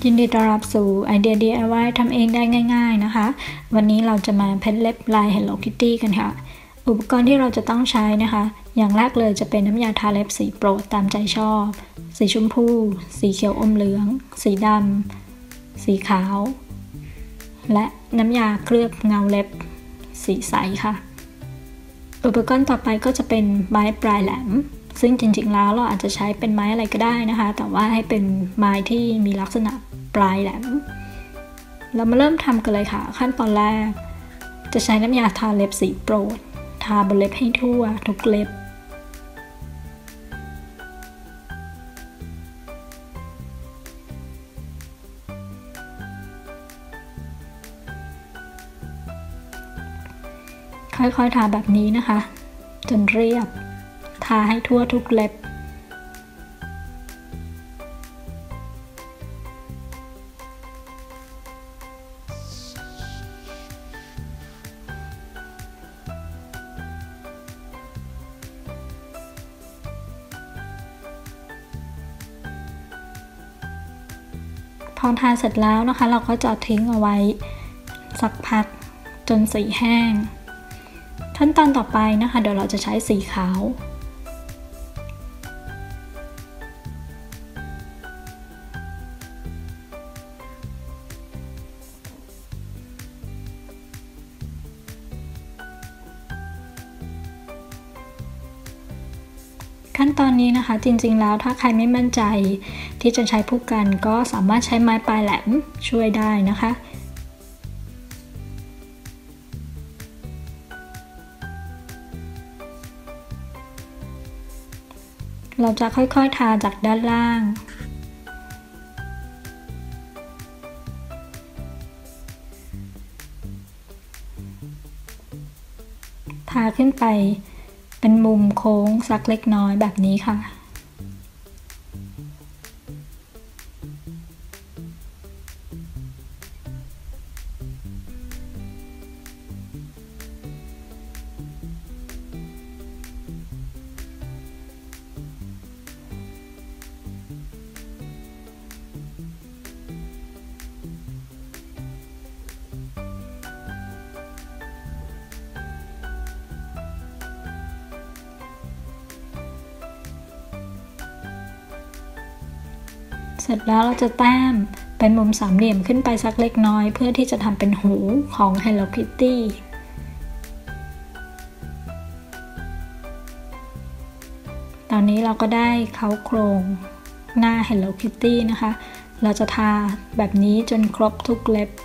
ยินดีต้อนรับสู่ไอเดีย DIY ทำเองได้ง่ายๆนะคะวันนี้เราจะมาเพ้นเล็บลาย Hello Kitty กันค่ะอุปกรณ์ที่เราจะต้องใช้นะคะอย่างแรกเลยจะเป็นน้ำยาทาเล็บสีโปรดตามใจชอบสีชมพูสีเขียวอมเหลืองสีดำสีขาวและน้ำยาเคลือบเงาเล็บสีใสค่ะอุปกรณ์ต่อไปก็จะเป็นไม้ปลายแหลมซึ่งจริงๆแล้วเราอาจจะใช้เป็นไม้อะไรก็ได้นะคะแต่ว่าให้เป็นไม้ที่มีลักษณะปลายแหลมเรามาเริ่มทำกันเลยค่ะขั้นตอนแรกจะใช้น้ำยาทาเล็บสีโปรดทาบนเล็บให้ทั่วทุกเล็บค่อยๆทาแบบนี้นะคะจนเรียบทาให้ทั่วทุกเล็บพอทาเสร็จแล้วนะคะเราก็จะทิ้งเอาไว้สักพักจนสีแห้งขั้นตอนต่อไปนะคะเดี๋ยวเราจะใช้สีขาวขั้นตอนนี้นะคะจริงๆแล้วถ้าใครไม่มั่นใจที่จะใช้ผู้กันก็สามารถใช้ไม้ปลายแหลมช่วยได้นะคะเราจะค่อยๆทาจากด้านล่างทาขึ้นไปเป็นมุมโค้งสักเล็กน้อยแบบนี้ค่ะเสร็จแล้วเราจะแต้มเป็นมุมสามเหลี่ยมขึ้นไปสักเล็กน้อยเพื่อที่จะทำเป็นหูของ Hello Kitty ตอนนี้เราก็ได้เขาโครงหน้า Hello Kitty นะคะเราจะทาแบบนี้จนครบทุกเล็บ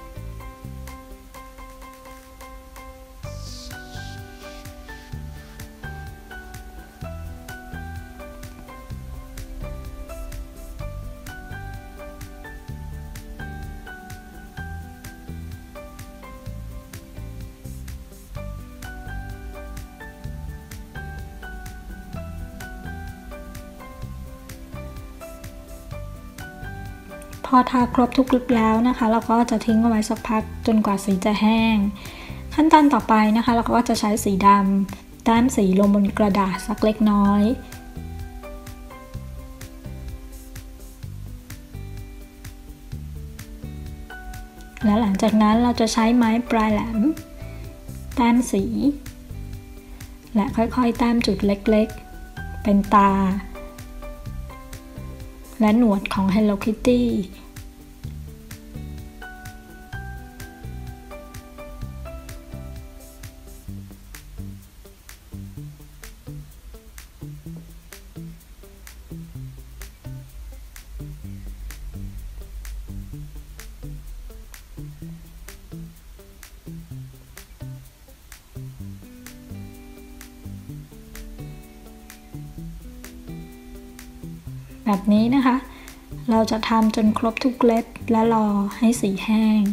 พอทาครบทุกเล็บแล้วนะคะเราก็จะทิ้งเอาไว้สักพักจนกว่าสีจะแห้งขั้นตอนต่อไปนะคะเราก็จะใช้สีดำแต้มสีลงบนกระดาษสักเล็กน้อยและหลังจากนั้นเราจะใช้ไม้ปลายแหลมแต้มสีและค่อยๆแต้มจุดเล็กๆเป็นตาและหนวดของ Hello Kittyแบบนี้นะคะเราจะทำจนครบทุกเล็บและรอให้สีแห้ง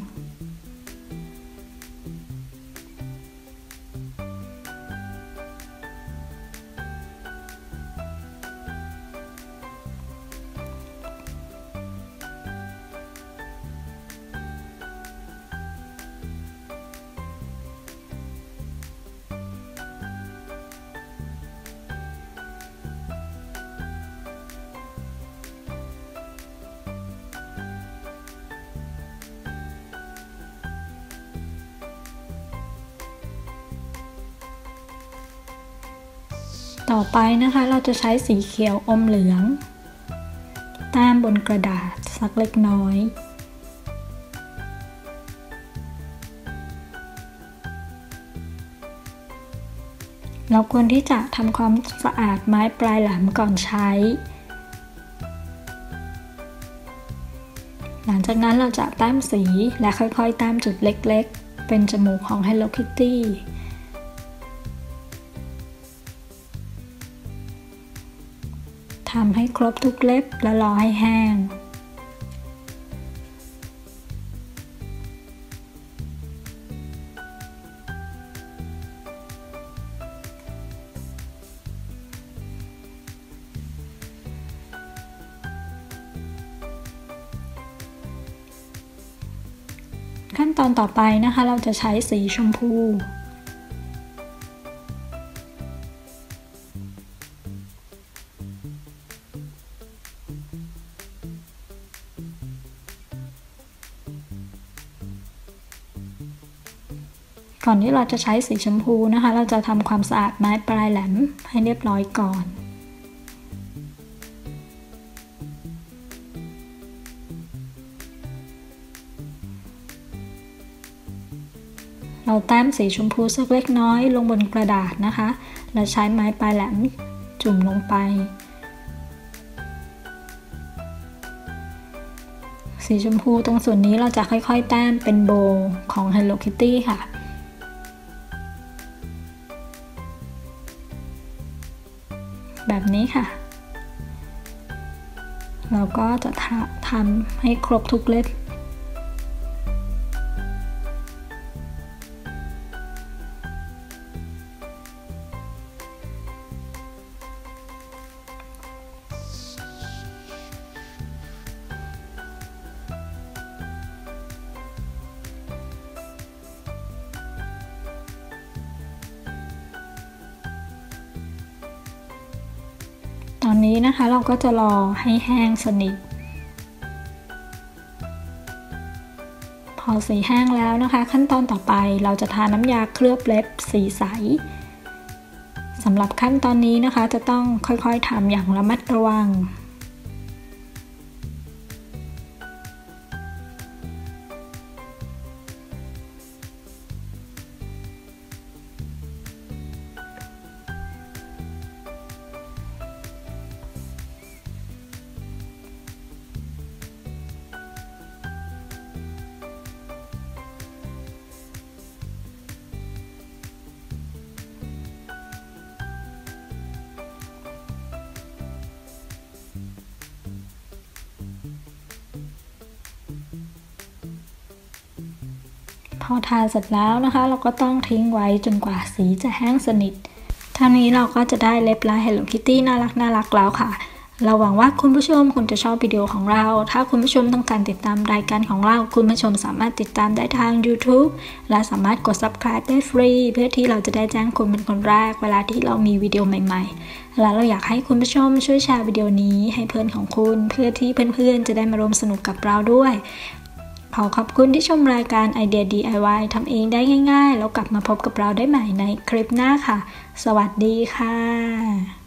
ต่อไปนะคะเราจะใช้สีเขียวอมเหลืองแต้มบนกระดาษสักเล็กน้อยเราควรที่จะทำความสะอาดไม้ปลายแหลมก่อนใช้หลังจากนั้นเราจะแต้มสีและค่อยๆแต้มจุดเล็กๆเป็นจมูกของ Hello Kitty ทำให้ครบทุกเล็บและรอให้แห้งขั้นตอนต่อไปนะคะเราจะใช้สีชมพูก่อนที่เราจะใช้สีชมพูนะคะเราจะทำความสะอาดไม้ปลายแหลมให้เรียบร้อยก่อนเราแต้มสีชมพูสักเล็กน้อยลงบนกระดาษนะคะแล้วใช้ไม้ปลายแหลมจุ่มลงไปสีชมพูตรงส่วนนี้เราจะค่อยๆแต้มเป็นโบว์ของ Hello Kitty ค่ะแบบนี้ค่ะเราก็จะทำให้ครบทุกเล็บตอนนี้นะคะเราก็จะรอให้แห้งสนิทพอสีแห้งแล้วนะคะขั้นตอนต่อไปเราจะทาน้ำยาเคลือบเล็บสีใสสำหรับขั้นตอนนี้นะคะจะต้องค่อยๆทำอย่างระมัดระวังพอทาเสร็จแล้วนะคะเราก็ต้องทิ้งไว้จนกว่าสีจะแห้งสนิทเท่านี้เราก็จะได้เล็บลาย Hello Kitty น่ารักแล้วค่ะเราหวังว่าคุณผู้ชมคงจะชอบวิดีโอของเราถ้าคุณผู้ชมต้องการติดตามรายการของเราคุณผู้ชมสามารถติดตามได้ทาง YouTube และสามารถกด Subscribe ได้ฟรีเพื่อที่เราจะได้แจ้งคุณเป็นคนแรกเวลาที่เรามีวิดีโอใหม่ๆและเราอยากให้คุณผู้ชมช่วยแชร์วิดีโอนี้ให้เพื่อนของคุณเพื่อที่เพื่อนๆจะได้มาร่วมสนุกกับเราด้วยขอขอบคุณที่ชมรายการไอเดีย DIY ทำเองได้ง่ายๆแล้วกลับมาพบกับเราได้ใหม่ในคลิปหน้าค่ะสวัสดีค่ะ